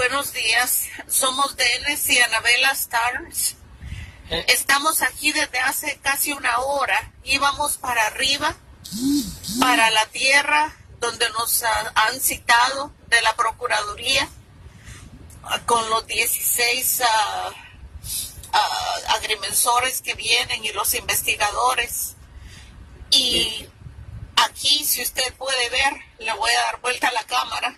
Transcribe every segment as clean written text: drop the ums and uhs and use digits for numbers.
Buenos días, somos Dennis y Anabela Starnes. Estamos aquí desde hace casi una hora. Íbamos para arriba, para la tierra donde nos han citado de la Procuraduría con los 16 agrimensores que vienen y los investigadores. Y aquí, si usted puede ver, le voy a dar vuelta a la cámara.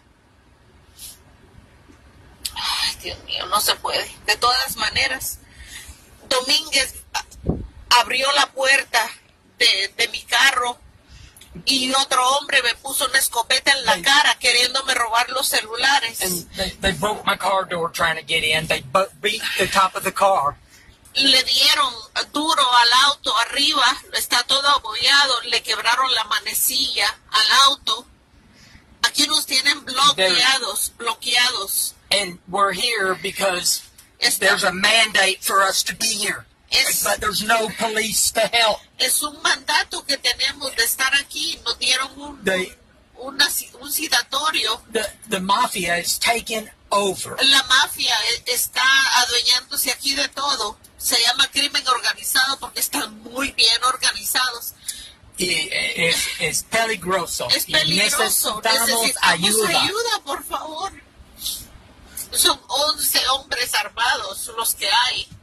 Ay, Dios mío, no se puede. De todas maneras, Domínguez abrió la puerta de mi carro y otro hombre me puso una escopeta en la cara queriéndome robar los celulares. They broke my car door trying to get in. They beat the top of the car. Le dieron duro al auto arriba, está todo abollado, le quebraron la manecilla al auto. Aquí nos tienen bloqueados. And we're here because there's a mandate for us to be here. But there's no police to help. Es un mandato que tenemos de estar aquí. Nos dieron un citatorio. The mafia is taking over. La mafia está adueñándose aquí de todo. Se llama crimen organizado porque están muy bien organizados. Es peligroso. Es peligroso. Necesitamos ayuda, por favor. Son 11 hombres armados los que hay.